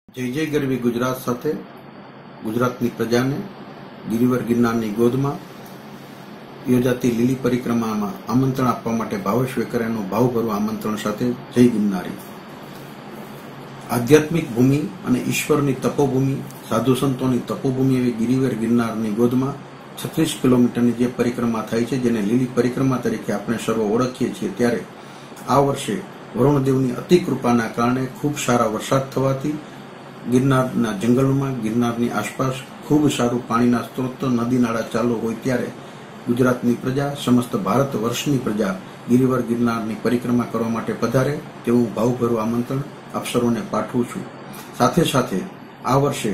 જય જય ગરવી ગુજરાત સાથે ગુજરાતની પ્રજાને ગિરિવર ગિરનારની ગોદમાં યોજાતી લીલી પરિક્રમામાં આમંત્રણ આપવા માટે ભાવેશ વેકરિયાનું ભાવભર્યું આમંત્રણ સાથે જય ગિરનારી. આધ્યાત્મિક ભૂમિ અને ઈશ્વરની તપોભૂમિ, સાધુ સંતોની તપોભૂમિ એવી ગિરિવર ગિરનારની ગોદમાં 36 કિલોમીટરની જે પરિક્રમા થાય છે, જેને લીલી પરિક્રમા તરીકે આપણે સર્વ ઓળખીએ છીએ, ત્યારે આ વર્ષે વરુણદેવની અતિ કૃપાના કારણે ખૂબ સારા વરસાદ થવાથી ગિરનારના જંગલોમાં, ગિરનારની આસપાસ ખૂબ સારું પાણીના સ્ત્રોત, નદી નાળા ચાલુ હોય ત્યારે ગુજરાતની પ્રજા, સમસ્ત ભારત વર્ષની પ્રજા ગિરિવર ગિરનારની પરિક્રમા કરવા માટે પધારે તેવું ભાવભર્યું આમંત્રણ આપ સર્વોને પાઠવું છું. સાથે સાથે આ વર્ષે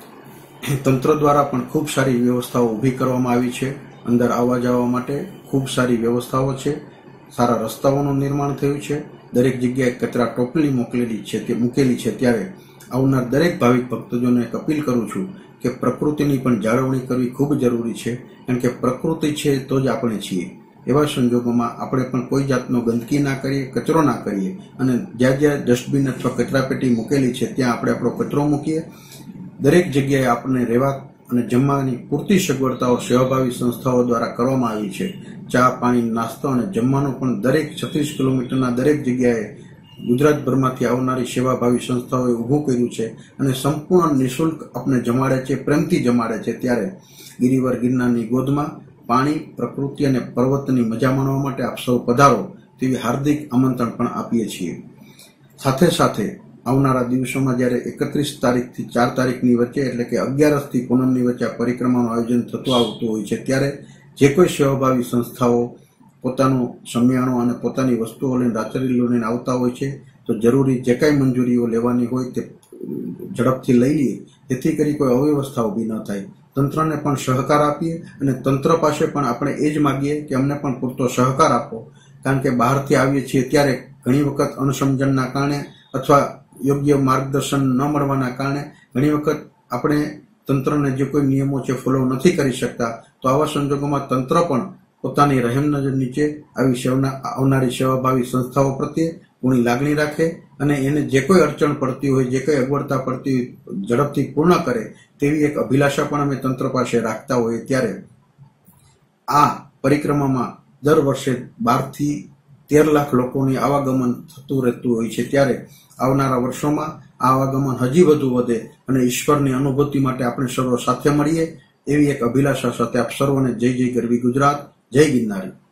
તંત્ર દ્વારા પણ ખૂબ સારી વ્યવસ્થાઓ ઊભી કરવામાં આવી છે. અંદર આવવા જવા માટે ખૂબ સારી વ્યવસ્થાઓ છે. સારા રસ્તાઓનું નિર્માણ થયું છે. દરેક જગ્યાએ કચરા ટોપલી મૂકેલી છે. ત્યારે આવનાર દરેક ભાવિક ભક્તજોને એક અપીલ કરું છું કે પ્રકૃતિની પણ જાળવણી કરવી ખૂબ જરૂરી છે, કારણ કે પ્રકૃતિ છે તો જ આપણે છીએ. એવા સંજોગોમાં આપણે પણ કોઈ જાતનો ગંદકી ના કરીએ, કચરો ના કરીએ, અને જ્યાં જ્યાં ડસ્ટબિન અથવા કચરાપેટી મૂકેલી છે ત્યાં આપણે આપણો કચરો મૂકીએ. દરેક જગ્યાએ આપણને રહેવા અને જમવાની પૂરતી સગવડતાઓ સેવાભાવી સંસ્થાઓ દ્વારા કરવામાં આવી છે. ચા, પાણી, નાસ્તો અને જમવાનું પણ દરેક 36 કિલોમીટરના દરેક જગ્યાએ ગુજરાતભરમાંથી આવનારી સેવાભાવી સંસ્થાઓએ ઊભું કર્યું છે અને સંપૂર્ણ નિઃશુલ્ક આપણે જમાડે છે, પ્રેમથી જમાડે છે. ત્યારે ગિરિવર ગિરનારની ગોદમાં પાણી, પ્રકૃતિ અને પર્વતની મજા માણવા માટે આપ સૌ પધારો તેવી હાર્દિક આમંત્રણ પણ આપીએ છીએ. સાથે સાથે આવનારા દિવસોમાં જ્યારે 31 તારીખથી 4 તારીખની વચ્ચે, એટલે કે 11 થી પૂનમની વચ્ચે આ પરિક્રમાનું આયોજન થતું આવતું હોય છે, ત્યારે જે કોઈ સેવાભાવી સંસ્થાઓ પોતાનું સમિયાણું અને પોતાની વસ્તુઓ લઈને, રાચરીઓ લઈને આવતા હોય છે, તો જરૂરી જે કાંઈ મંજૂરીઓ લેવાની હોય તે ઝડપથી લઈ લઈએ, જેથી કરી કોઈ અવ્યવસ્થા ઊભી ન થાય. તંત્રને પણ સહકાર આપીએ અને તંત્ર પાસે પણ આપણે એ જ માગીએ કે અમને પણ પૂરતો સહકાર આપો, કારણ કે બહારથી આવીએ છીએ ત્યારે ઘણી વખત અણસમજણના કારણે અથવા યોગ્ય માર્ગદર્શન ન મળવાના કારણે ઘણી વખત આપણે તંત્રને જે કોઈ નિયમો છે ફોલો નથી કરી શકતા. તો આવા સંજોગોમાં તંત્ર પણ પોતાની રહેમ નજર નીચે આવી આવનારી સેવાભાવી સંસ્થાઓ પ્રત્યે પૂરી લાગણી રાખે અને એને જે કોઈ અડચણ પડતી હોય, જે કોઈ અગવડતા પડતી હોય, ઝડપથી પૂર્ણ કરે તેવી એક અભિલાષા પણ અમે તંત્ર પાસે રાખતા હોઈએ. ત્યારે આ પરિક્રમામાં દર વર્ષે 12 થી 13 લાખ લોકોની આવાગમન થતું રહેતું હોય છે. ત્યારે આવનારા વર્ષોમાં આ આવાગમન હજી વધુ વધે અને ઈશ્વરની અનુભૂતિ માટે આપણે સર્વ સાથે મળીએ એવી એક અભિલાષા સાથે આપ સર્વને જય જય ગરવી ગુજરાત, જય ગિરનારી.